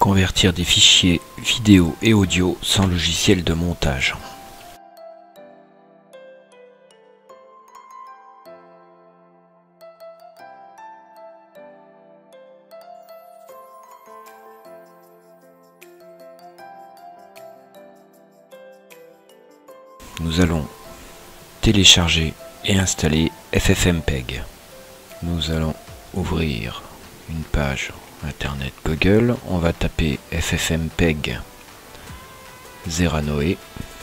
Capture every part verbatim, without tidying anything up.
Convertir des fichiers vidéo et audio sans logiciel de montage. Nous allons télécharger et installer FFmpeg. Nous allons ouvrir une page internet Google. On va taper FFmpeg Zeranoe.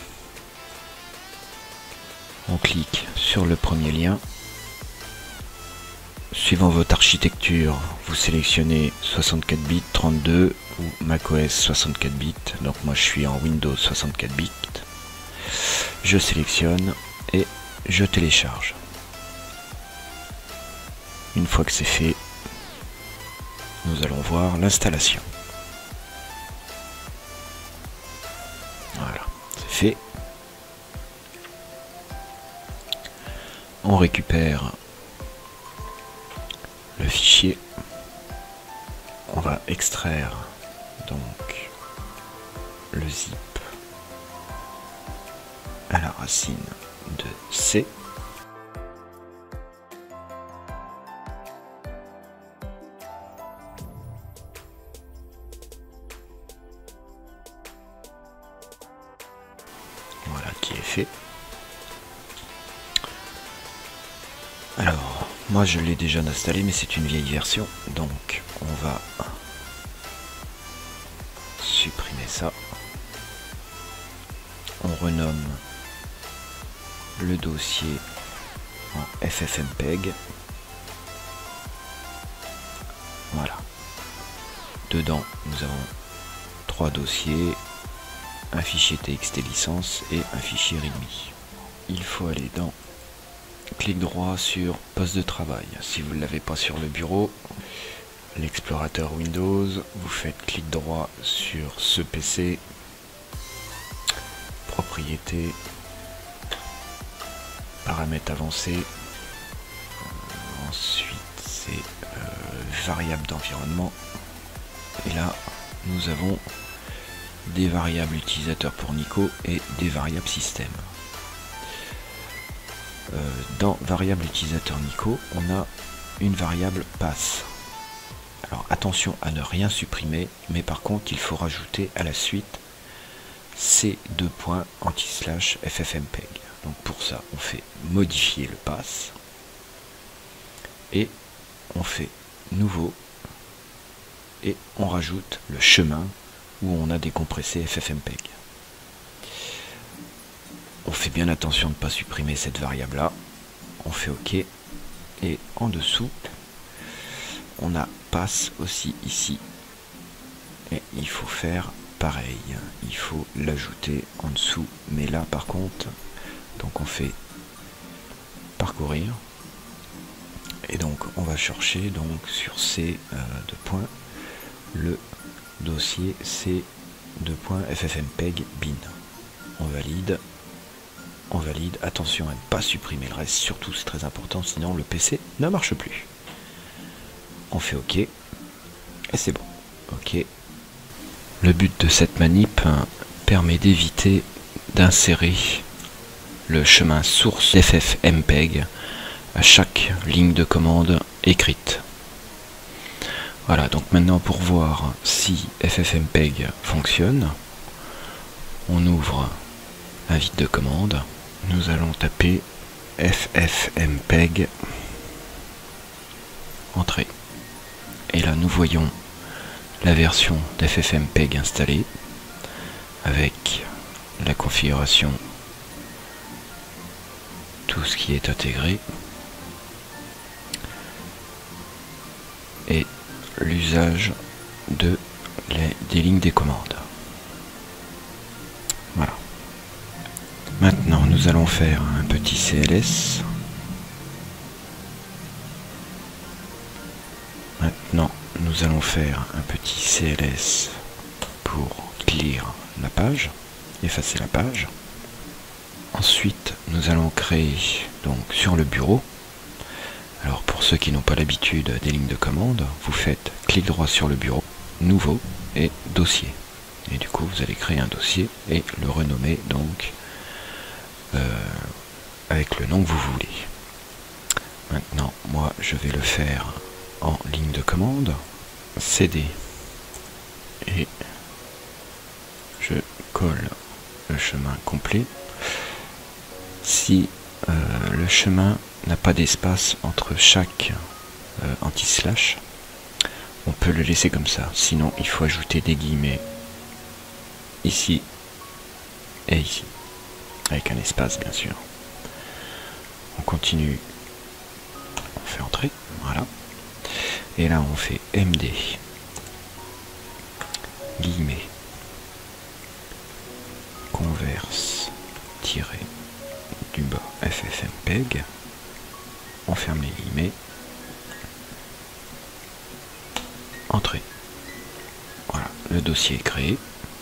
On clique sur le premier lien. Suivant votre architecture, vous sélectionnez soixante-quatre bits, trente-deux ou macOS soixante-quatre bits. Donc moi je suis en Windows soixante-quatre bits. Je sélectionne et je télécharge. Une fois que c'est fait, nous allons voir l'installation. Voilà, c'est fait. On récupère le fichier. On va extraire donc le zip à la racine de C. Voilà qui est fait. Alors, moi je l'ai déjà installé, mais c'est une vieille version, donc on va supprimer ça. On renomme le dossier en FFmpeg. Voilà. Dedans, nous avons trois dossiers, un fichier T X T licence et un fichier readme. Il faut aller dans clic droit sur poste de travail. Si vous ne l'avez pas sur le bureau, l'explorateur Windows, vous faites clic droit sur ce P C, propriétés, paramètres avancés, euh, ensuite c'est euh, variable d'environnement, et là nous avons des variables utilisateurs pour Nico et des variables système. Euh, dans variable utilisateur Nico, on a une variable pass. Alors attention à ne rien supprimer, mais par contre il faut rajouter à la suite C deux points anti-slash FFmpeg. Donc pour ça, on fait modifier le pass et on fait nouveau et on rajoute le chemin où on a décompressé FFmpeg. On fait bien attention de ne pas supprimer cette variable là. On fait OK et en dessous, on a pass aussi ici et il faut faire pareil. Il faut l'ajouter en dessous, mais là par contre. Donc on fait parcourir et donc on va chercher donc sur C euh, deux points le dossier C deux points FFmpeg bin. On valide, on valide. Attention à ne pas supprimer le reste, surtout c'est très important, sinon le P C ne marche plus. On fait OK et c'est bon. OK. Le but de cette manip hein, permet d'éviter d'insérer le chemin source FFmpeg à chaque ligne de commande écrite. Voilà, donc maintenant pour voir si FFmpeg fonctionne, on ouvre un vide de commande, nous allons taper FFmpeg, entrée, et là nous voyons la version d'FFmpeg installée avec la configuration, tout ce qui est intégré et l'usage de les, des lignes des commandes. Voilà. Maintenant nous allons faire un petit C L S. Maintenant nous allons faire un petit C L S pour clear la page, effacer la page. Ensuite, nous allons créer donc sur le bureau. Alors pour ceux qui n'ont pas l'habitude des lignes de commande, vous faites clic droit sur le bureau, nouveau, et dossier. Et du coup, vous allez créer un dossier et le renommer donc euh, avec le nom que vous voulez. Maintenant, moi, je vais le faire en ligne de commande, cd, et je colle le chemin complet. Si euh, le chemin n'a pas d'espace entre chaque euh, anti-slash, on peut le laisser comme ça. Sinon, il faut ajouter des guillemets ici et ici, avec un espace bien sûr. On continue, on fait entrer, voilà. Et là, on fait M D, guillemets, converse, tiré, du bas, ffmpeg, on ferme les guillemets, entrée. Voilà, le dossier est créé.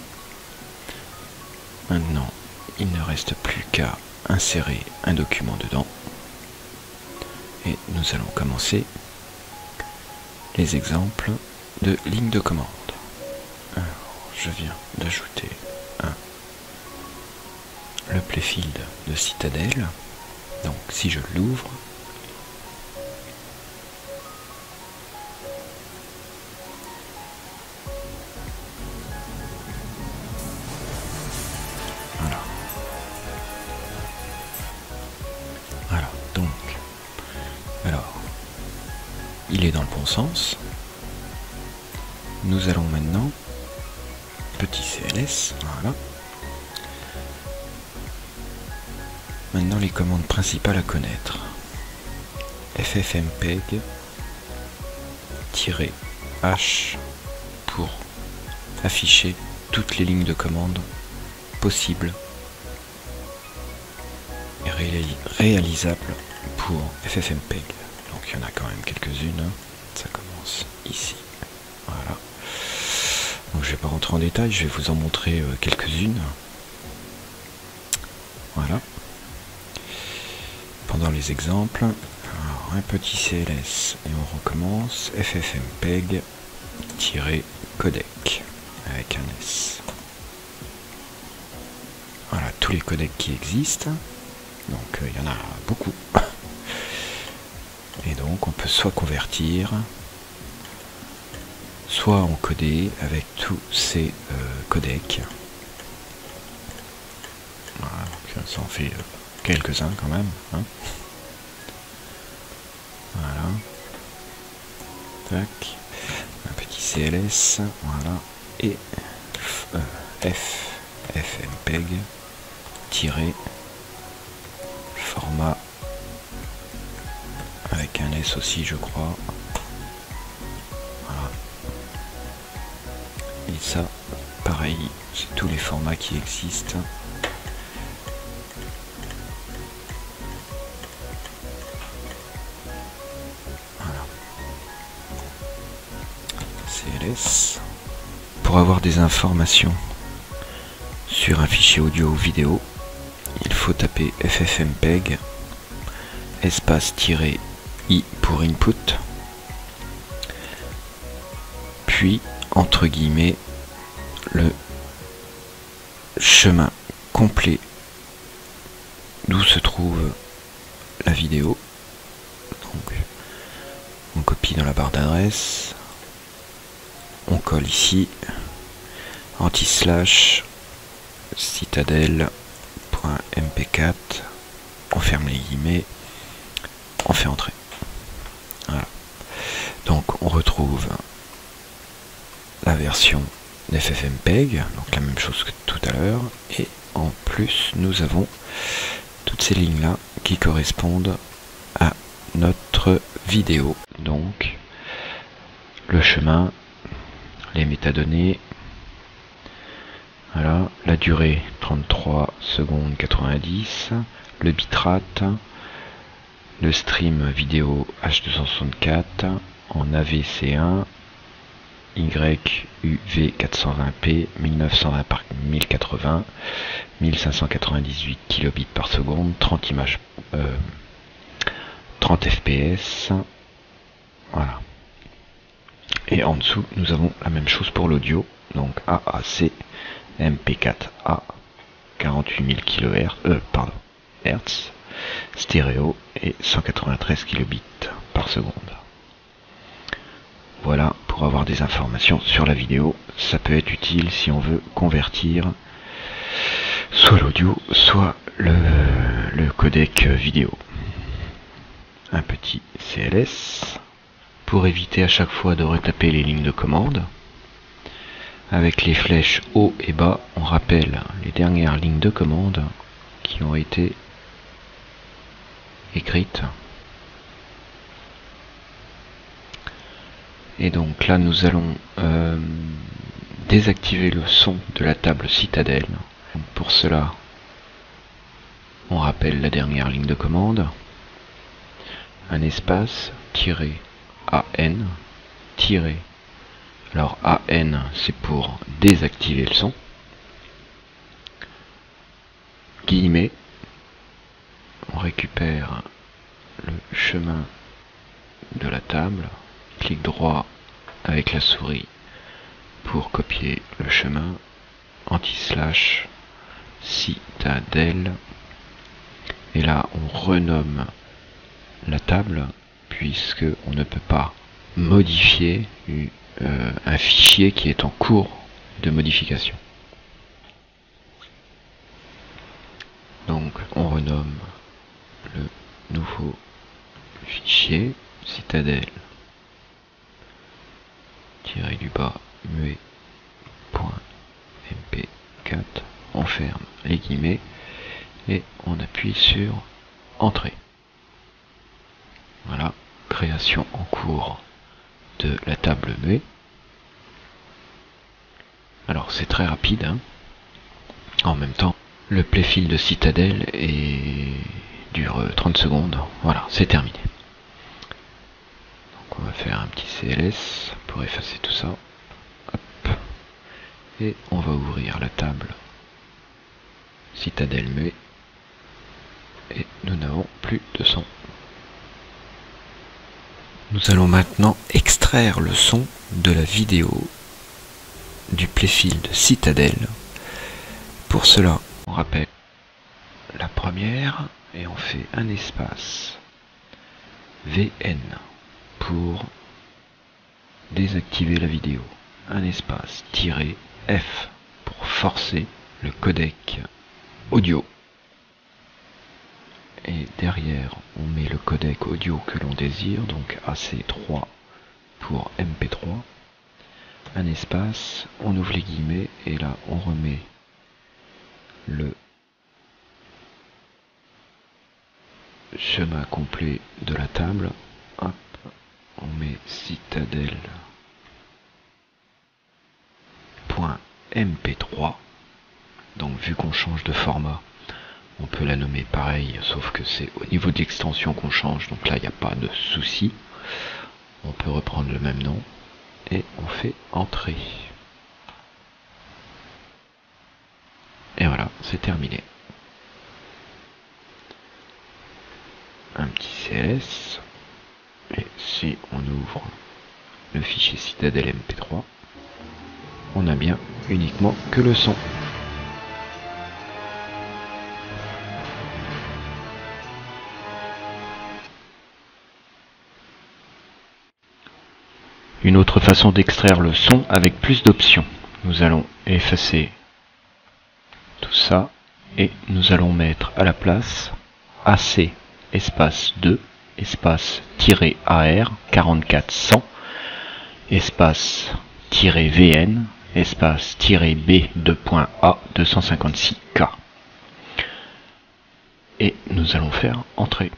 Maintenant, il ne reste plus qu'à insérer un document dedans. Et nous allons commencer les exemples de ligne de commande. Alors, je viens d'ajouter un le playfield de Citadel. Donc si je l'ouvre, voilà. Voilà, donc alors il est dans le bon sens. Nous allons maintenant petit C L S, voilà. Maintenant les commandes principales à connaître. ffmpeg -h pour afficher toutes les lignes de commande possibles et réalis réalisables pour ffmpeg. Donc il y en a quand même quelques-unes. Ça commence ici. Voilà. Donc je vais pas rentrer en détail, je vais vous en montrer euh, quelques-unes. Voilà. Pendant les exemples, alors un petit C L S et on recommence ffmpeg-codec avec un S. Voilà tous les codecs qui existent, donc il euh, y en a beaucoup. Et donc on peut soit convertir, soit encoder avec tous ces euh, codecs. Voilà, donc ça en fait euh, quelques-uns quand même, hein. Voilà. Tac. Un petit C L S. Voilà. Et euh, F ffmpeg tiré format avec un S aussi je crois. Voilà. Et ça, pareil, c'est tous les formats qui existent. C L S. Pour avoir des informations sur un fichier audio ou vidéo, il faut taper ffmpeg espace-i pour input, puis entre guillemets le chemin complet d'où se trouve la vidéo. Donc on copie dans la barre d'adresse, on colle ici, anti-slash citadel.m p quatre, on ferme les guillemets, on fait entrer. Voilà. Donc on retrouve la version d'ffmpeg, donc la même chose que tout à l'heure, et en plus nous avons toutes ces lignes là qui correspondent à notre vidéo. Donc le chemin, les métadonnées, voilà, la durée trente-trois secondes quatre-vingt-dix, le bitrate, le stream vidéo H deux cent soixante-quatre en A V C un, Y U V quatre cent vingt p mille neuf cent vingt par mille quatre-vingts, mille cinq cent quatre-vingt-dix-huit kilobits par seconde, trente images, euh, trente F P S, voilà. Et en dessous, nous avons la même chose pour l'audio, donc A A C M P quatre A quarante-huit mille kilohertz, euh, pardon, Hertz, stéréo et cent quatre-vingt-treize kilobits par seconde. Voilà pour avoir des informations sur la vidéo. Ça peut être utile si on veut convertir soit l'audio, soit le, le codec vidéo. Un petit C L S pour éviter à chaque fois de retaper les lignes de commande. Avec les flèches haut et bas, on rappelle les dernières lignes de commande qui ont été écrites. Et donc là, nous allons euh, désactiver le son de la table Citadel. Pour cela, on rappelle la dernière ligne de commande. Un espace, tiré A N, tiré. Alors A N, c'est pour désactiver le son. Guillemets. On récupère le chemin de la table. Clic droit avec la souris pour copier le chemin. Anti-slash Citadel. Et là, on renomme la table puisque on ne peut pas modifier euh, un fichier qui est en cours de modification. Donc on renomme le nouveau fichier Citadel tiré du bas muet point M P quatre, on ferme les guillemets et on appuie sur Entrée. Voilà, création en cours de la table muet. Alors c'est très rapide, hein. En même temps, le playfill de Citadel est... dure trente secondes. Voilà, c'est terminé. Donc on va faire un petit C L S pour effacer tout ça. Hop. Et on va ouvrir la table Citadel muet. Et nous n'avons plus de son. Nous allons maintenant extraire le son de la vidéo du playfill de Citadel. Pour cela, on rappelle la première et on fait un espace V N pour désactiver la vidéo. Un espace tiré F pour forcer le codec audio. Et derrière, on met le codec audio que l'on désire, donc A C trois pour M P trois. Un espace, on ouvre les guillemets et là on remet le chemin complet de la table. Hop, on met Citadel point M P trois. Donc vu qu'on change de format, on peut la nommer pareil, sauf que c'est au niveau de l'extension qu'on change, donc là il n'y a pas de souci. On peut reprendre le même nom et on fait Entrée. Et voilà, c'est terminé. Un petit C L S. Et si on ouvre le fichier Citadel M P trois, on a bien uniquement que le son. Une autre façon d'extraire le son avec plus d'options. Nous allons effacer tout ça et nous allons mettre à la place A C espace deux espace tiré A R quarante-quatre cent espace tiré V N espace tiré B deux point A deux cent cinquante-six K et nous allons faire Entrée.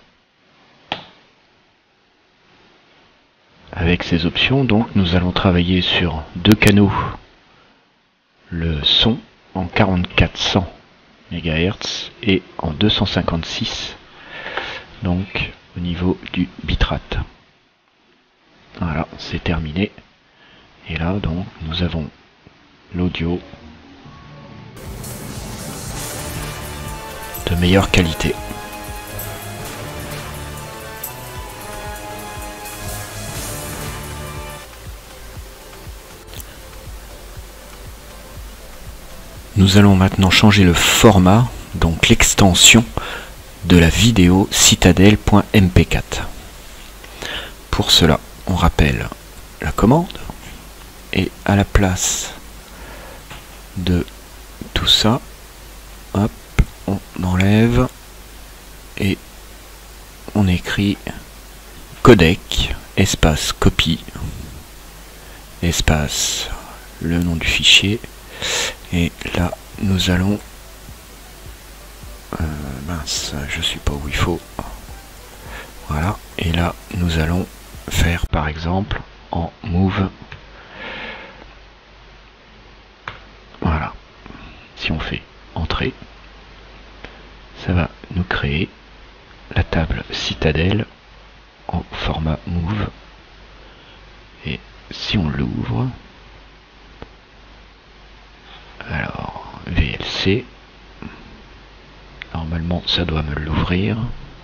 Avec ces options, donc, nous allons travailler sur deux canaux, le son en quarante-quatre cents mégahertz et en deux cent cinquante-six, donc au niveau du bitrate. Voilà, c'est terminé. Et là, donc, nous avons l'audio de meilleure qualité. Nous allons maintenant changer le format, donc l'extension de la vidéo citadel.m p quatre. Pour cela, on rappelle la commande et à la place de tout ça, hop, on enlève et on écrit codec espace copie espace le nom du fichier, et là nous allons euh, mince, je suis pas où il faut, voilà, et là nous allons faire par exemple en move, voilà, si on fait entrée, ça va nous créer la table Citadel en format move, et si on l'ouvre, alors V L C, normalement ça doit me l'ouvrir,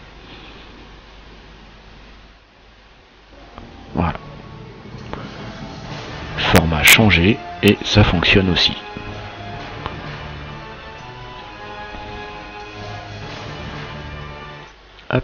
voilà, format changé, et ça fonctionne aussi. Hop.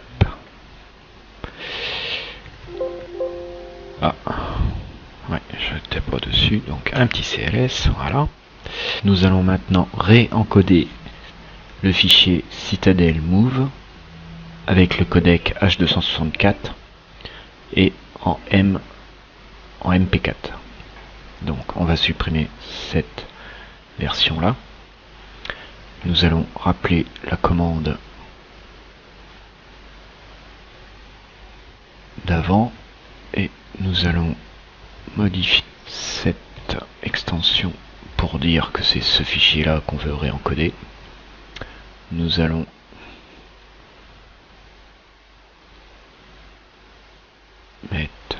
Ah, ouais, je n'étais pas dessus, donc un petit C L S, voilà. Nous allons maintenant réencoder le fichier Citadel Move avec le codec H deux cent soixante-quatre et en M en M P quatre. Donc on va supprimer cette version là. Nous allons rappeler la commande d'avant et nous allons modifier cette extension pour dire que c'est ce fichier là qu'on veut réencoder. Nous allons mettre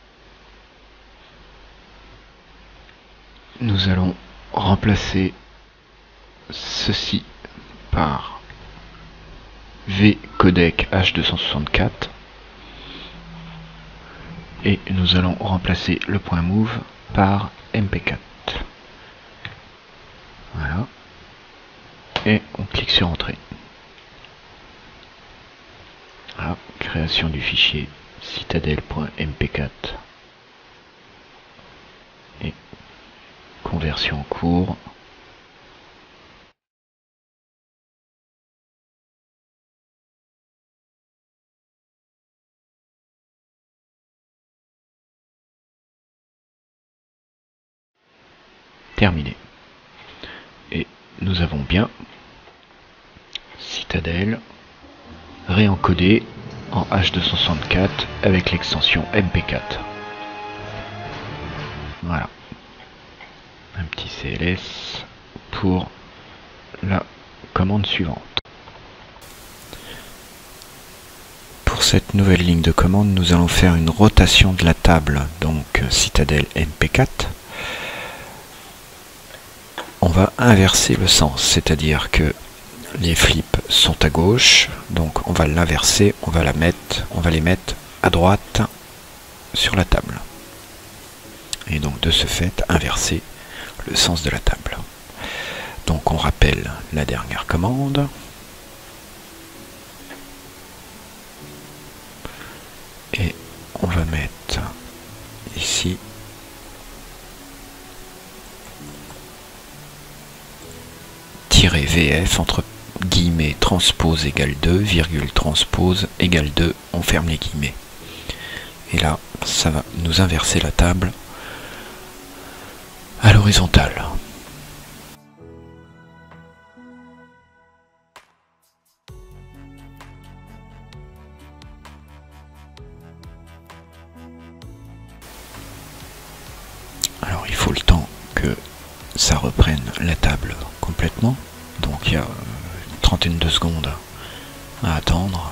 nous allons remplacer ceci par V codec H deux cent soixante-quatre et nous allons remplacer le point move par M P quatre. Voilà, et on clique sur entrée. Voilà, création du fichier citadel.m p quatre et conversion en cours. Terminé. Et nous avons bien Citadel réencodé en H deux cent soixante-quatre avec l'extension M P quatre. Voilà. Un petit C L S pour la commande suivante. Pour cette nouvelle ligne de commande, nous allons faire une rotation de la table, donc Citadel M P quatre. On va inverser le sens, c'est-à-dire que les flips sont à gauche, donc on va l'inverser, on va la mettre, on va les mettre à droite sur la table. Et donc de ce fait, inverser le sens de la table. Donc on rappelle la dernière commande. Et on va mettre ici V F entre guillemets transpose égale deux, virgule transpose égale deux, on ferme les guillemets. Et là, ça va nous inverser la table à l'horizontale. Alors il faut le temps que ça reprenne la table complètement. Donc il y a une trentaine de secondes à attendre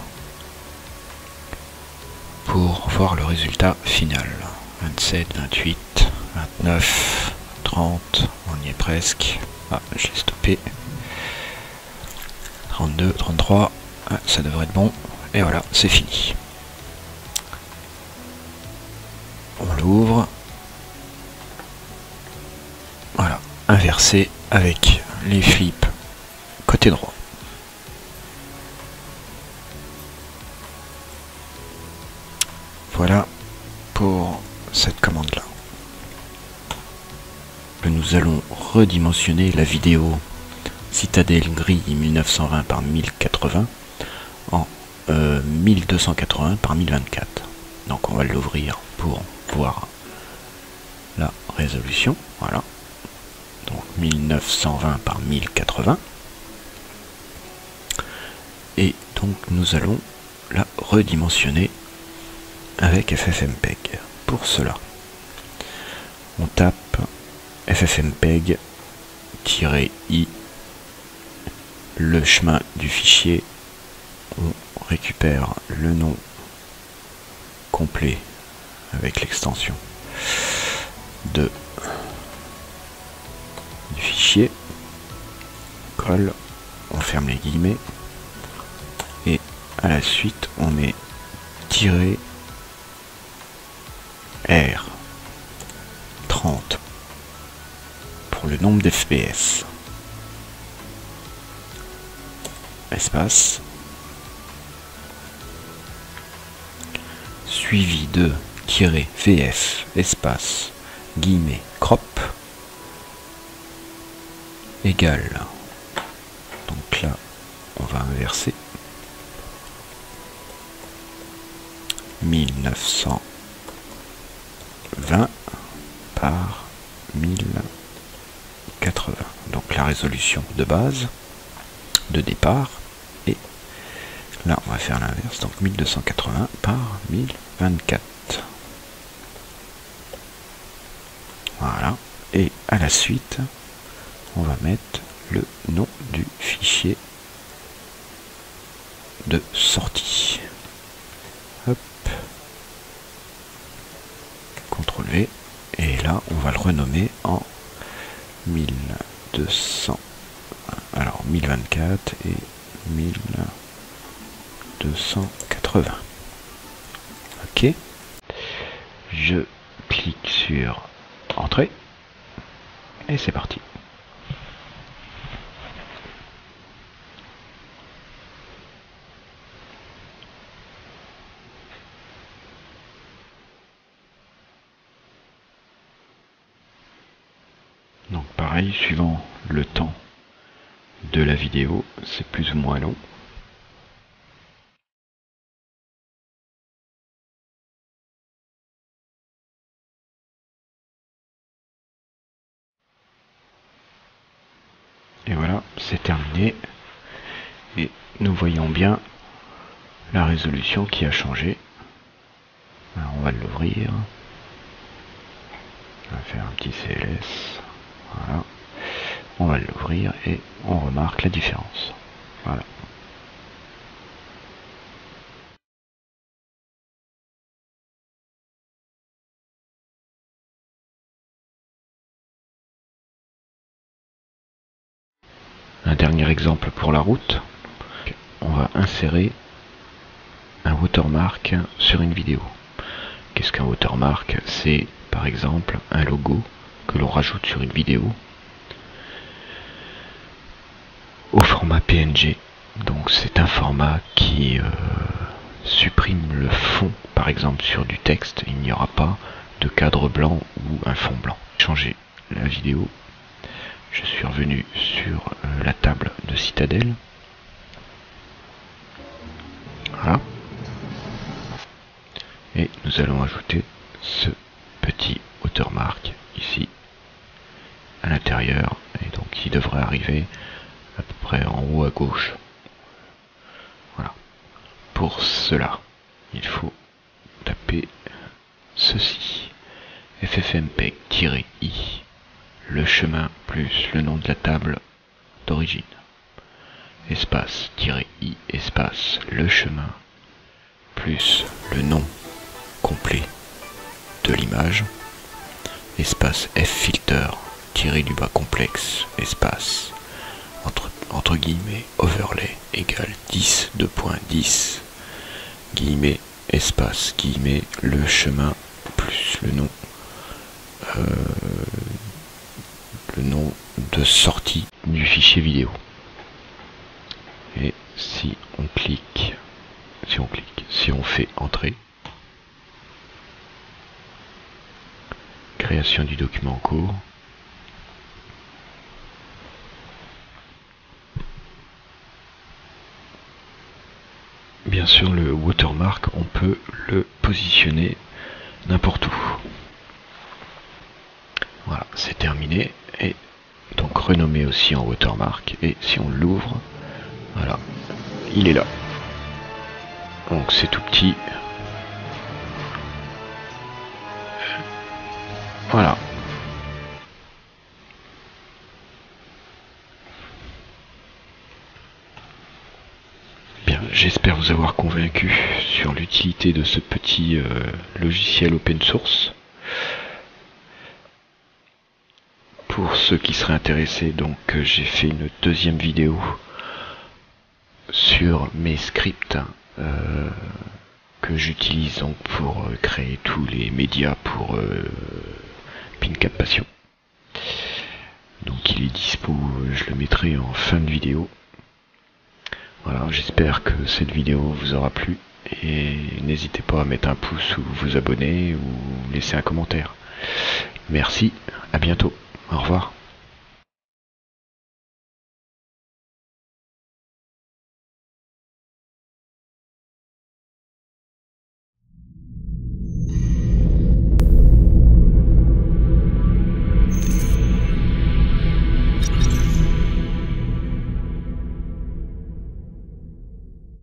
pour voir le résultat final. vingt-sept, vingt-huit, vingt-neuf, trente, on y est presque. Ah, je l'ai stoppé. trente-deux, trente-trois, ah, ça devrait être bon. Et voilà, c'est fini. On l'ouvre. Voilà, inversé avec les flips côté droit. Voilà pour cette commande là. Nous allons redimensionner la vidéo Citadel grille mille neuf cent vingt par mille quatre-vingts en euh, mille deux cent quatre-vingts par mille vingt-quatre. Donc on va l'ouvrir pour voir la résolution. Voilà. Donc mille neuf cent vingt par mille quatre-vingts. Et donc nous allons la redimensionner avec ffmpeg. Pour cela, on tape ffmpeg-i, le chemin du fichier, on récupère le nom complet avec l'extension de du fichier, colle, on ferme les guillemets et à la suite on met tiret R trente pour le nombre d'F P S, espace, suivi de tiret V F espace guillemets crop égale, donc là on va inverser, mille neuf cent vingt par mille quatre-vingts, donc la résolution de base de départ, et là on va faire l'inverse, donc mille deux cent quatre-vingts par mille vingt-quatre. Voilà, et à la suite on va mettre le nom du fichier de sortie. Hop, contrôle V, et là on va le renommer en mille deux cents, alors mille vingt-quatre et mille deux cent quatre-vingts. Ok, je clique sur entrée et c'est parti. Donc pareil, suivant le temps de la vidéo, c'est plus ou moins long. Et voilà, c'est terminé. Et nous voyons bien la résolution qui a changé. Alors on va l'ouvrir. On va faire un petit C L S. Voilà. On va l'ouvrir et on remarque la différence. Voilà. Un dernier exemple pour la route. On va insérer un watermark sur une vidéo. Qu'est-ce qu'un watermark? C'est par exemple un logo que l'on rajoute sur une vidéo au format P N G. Donc c'est un format qui euh, supprime le fond. Par exemple sur du texte, il n'y aura pas de cadre blanc ou un fond blanc. Changer la vidéo. Je suis revenu sur euh, la table de Citadel. Voilà. Et nous allons ajouter ce petit watermark ici à l'intérieur, et donc il devrait arriver à peu près en haut à gauche. Voilà. Pour cela, il faut taper ceci, ffmpeg-i, le chemin plus le nom de la table d'origine, espace-i, espace le chemin plus le nom complet de l'image, espace ffilter tiré du bas complexe, espace entre, entre guillemets overlay égale dix, deux point dix, guillemets, espace, guillemets, le chemin plus le nom, euh, le nom de sortie du fichier vidéo. Et si on clique, si on clique, si on fait entrer, création du document en cours, bien sûr le watermark, on peut le positionner n'importe où. Voilà, c'est terminé, et donc renommé aussi en watermark, et si on l'ouvre, voilà, il est là. Donc c'est tout petit. Voilà. Bien, j'espère vous avoir convaincu sur l'utilité de ce petit euh, logiciel open source. Pour ceux qui seraient intéressés, donc j'ai fait une deuxième vidéo sur mes scripts euh, que j'utilise donc pour euh, créer tous les médias pour euh, PinCap Passion. Donc il est dispo, je le mettrai en fin de vidéo. Voilà, j'espère que cette vidéo vous aura plu et n'hésitez pas à mettre un pouce ou vous abonner ou laisser un commentaire. Merci, à bientôt, au revoir.